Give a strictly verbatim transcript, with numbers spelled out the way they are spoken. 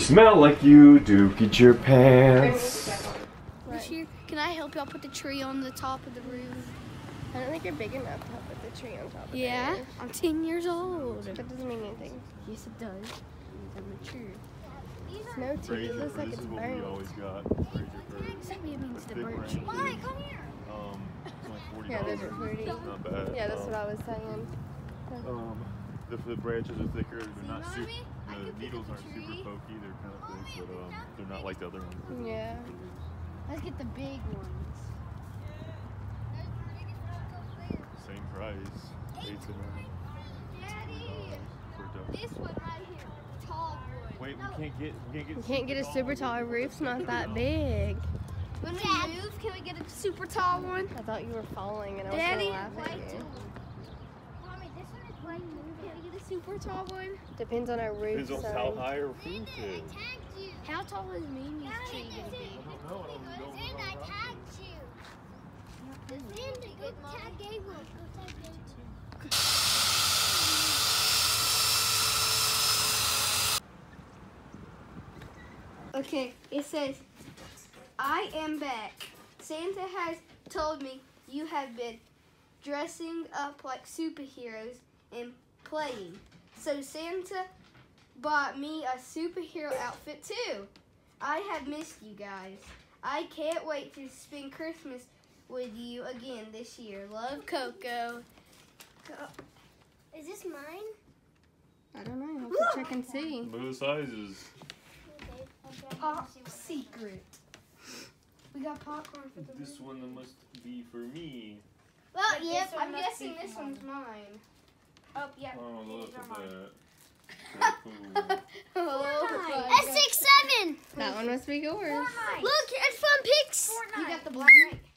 smell like you do. Get your pants. This year, can I help y'all put the tree on the top of the roof? I don't think you're big enough to put the tree on top of Yeah, the roof. I'm ten years old. That doesn't mean anything. Yes, it does. It means I'm mature. Snow too. It looks like it's burnt. Exactly, it means the burnt tree. Mike, come here. Um, it's only forty Yeah, dollars. those are pretty. Not bad. Yeah, that's um, what I was saying. Um, the, the branches are thicker. They're not know super. me? I The could pick needles up a aren't super tree. pokey. They're kind of thick, but um, they're not like the other ones. Yeah. Let's get the big ones. Same price. Eight to nine. Daddy, For a dozen. this one right here, tall wood. Wait, we can't get. We can't get. You can't get a super tall roof. It's not that big. When we move, can we get a super tall one? I thought you were falling and I was Daddy, gonna laugh at you. Mommy, this one is way too Can we get a super tall one? Depends on our roof Depends on size. how high our roof big. I is. tagged you. How tall is Mimi's tree gonna be? I don't know. I don't know. And I tagged you. Linda, go tag Gabriel. Go tag Gabriel. Okay, it says, I am back. Santa has told me you have been dressing up like superheroes and playing. So Santa bought me a superhero outfit too. I have missed you guys. I can't wait to spend Christmas with you again this year. Love, Coco. Is this mine? I don't know. I'll have to check and see. What are the sizes? Top secret. We got popcorn for the This one must be for me. Well, yep, one I'm must guessing be this for one's mine. Oh, yeah. Oh, look These are at mine. that. So cool. Oh, my S God. six seven. That one must be yours. Fortnite. Look, it's from Pix. You Fortnite. got the black knight.